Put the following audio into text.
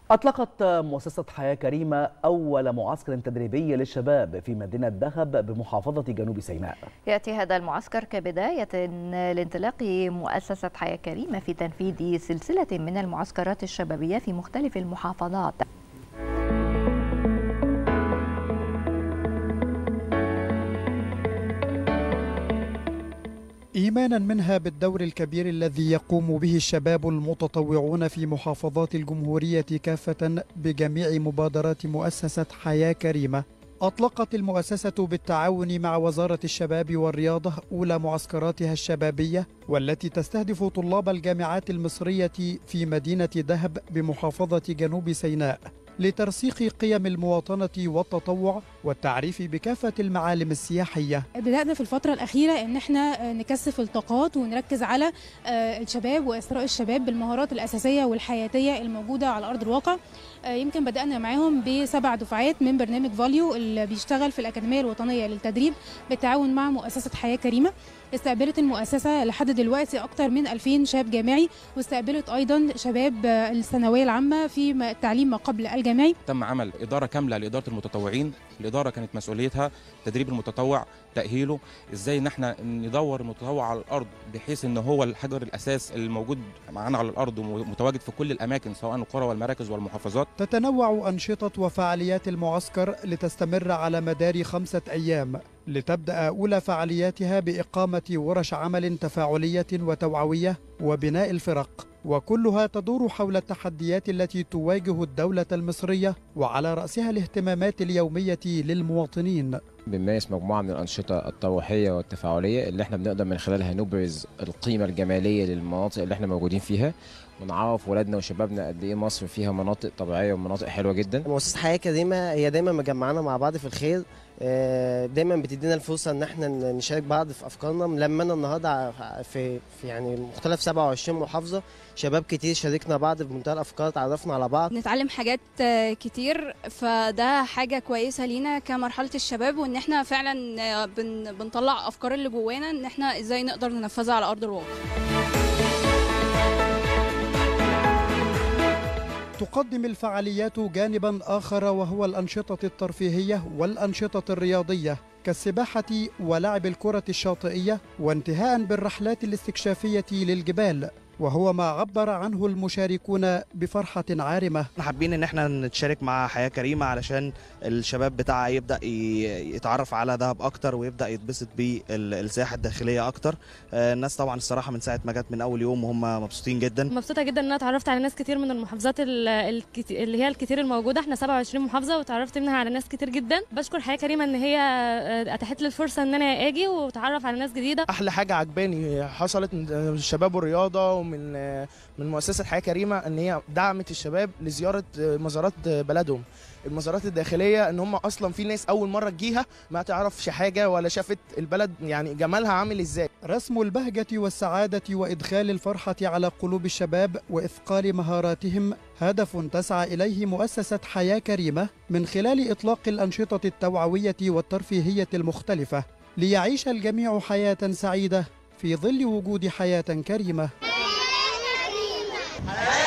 أطلقت مؤسسة حياة كريمة أول معسكر تدريبي للشباب في مدينة دهب بمحافظة جنوب سيناء. يأتي هذا المعسكر كبداية لانطلاق مؤسسة حياة كريمة في تنفيذ سلسلة من المعسكرات الشبابية في مختلف المحافظات. إيمانا منها بالدور الكبير الذي يقوم به الشباب المتطوعون في محافظات الجمهورية كافة بجميع مبادرات مؤسسة حياة كريمة، أطلقت المؤسسة بالتعاون مع وزارة الشباب والرياضة أولى معسكراتها الشبابية، والتي تستهدف طلاب الجامعات المصرية في مدينة دهب بمحافظة جنوب سيناء، لترسيخ قيم المواطنة والتطوع والتعريف بكافة المعالم السياحية. بدأنا في الفترة الأخيرة إن احنا نكثف الطاقات ونركز على الشباب وإثراء الشباب بالمهارات الأساسية والحياتية الموجودة على أرض الواقع. يمكن بدأنا معاهم ب7 دفعات من برنامج فاليو اللي بيشتغل في الأكاديمية الوطنية للتدريب بالتعاون مع مؤسسة حياة كريمة. استقبلت المؤسسة لحد دلوقتي أكثر من 2000 شاب جامعي، واستقبلت أيضا شباب الثانوية العامة في التعليم ما قبل الجامعي. تم عمل إدارة كاملة لإدارة المتطوعين. الإدارة كانت مسؤوليتها تدريب المتطوع، تأهيله، إزاي إن احنا ندور المتطوع على الأرض بحيث إن هو الحجر الأساس الموجود معانا على الأرض ومتواجد في كل الأماكن سواء القرى والمراكز والمحافظات. تتنوع أنشطة وفعاليات المعسكر لتستمر على مدار 5 أيام، لتبدأ أولى فعالياتها بإقامة ورش عمل تفاعلية وتوعوية وبناء الفرق، وكلها تدور حول التحديات التي تواجه الدولة المصرية وعلى رأسها الاهتمامات اليومية للمواطنين. بنمارس مجموعة من الأنشطة الترويحية والتفاعلية اللي احنا بنقدر من خلالها نبرز القيمة الجمالية للمناطق اللي احنا موجودين فيها، ونعرف ولادنا وشبابنا قد ايه مصر فيها مناطق طبيعية ومناطق حلوة جدا. مؤسسة حياة كريمة هي دايما مجمعانا مع بعض في الخير، دايما بتدينا الفرصة ان احنا نشارك بعض في افكارنا. ملمنا النهارده في يعني مختلف 27 محافظة، شباب كتير شاركنا بعض بمنتهى الافكار، تعرفنا على بعض، نتعلم حاجات كتير، فده حاجة كويسة لينا كمرحلة الشباب، وان احنا فعلا بنطلع افكار اللي جوانا ان احنا ازاي نقدر ننفذها على ارض الواقع. تقدم الفعاليات جانبا آخر وهو الأنشطة الترفيهية والأنشطة الرياضية كالسباحة ولعب الكرة الشاطئية، وانتهاء بالرحلات الاستكشافية للجبال، وهو ما عبر عنه المشاركون بفرحة عارمة. احنا حابين ان احنا نتشارك مع حياة كريمة علشان الشباب بتاعها يبدأ يتعرف على دهب اكتر ويبدأ يتبسط بالسياحة الداخلية اكتر. الناس طبعا الصراحة من ساعة ما جت من اول يوم وهم مبسوطين جدا. مبسوطة جدا ان انا اتعرفت على ناس كتير من المحافظات اللي هي الكتير الموجودة. احنا 27 محافظة وتعرفت منها على ناس كتير جدا. بشكر حياة كريمة ان هي اتاحت لي الفرصة ان انا اجي واتعرف على ناس جديدة. احلى حاجة عجباني حصلت من الشباب والرياضة ومن مؤسسة حياة كريمة ان هي دعمت الشباب لزيارة مزارات بلدهم، المزارات الداخلية، ان هم اصلا في ناس اول مرة تجيها ما تعرفش حاجة ولا شافت البلد يعني جمالها عامل ازاي. رسم البهجة والسعادة وإدخال الفرحة على قلوب الشباب وإثقال مهاراتهم هدف تسعى إليه مؤسسة حياة كريمة من خلال إطلاق الأنشطة التوعوية والترفيهية المختلفة، ليعيش الجميع حياة سعيدة في ظل وجود حياة كريمة.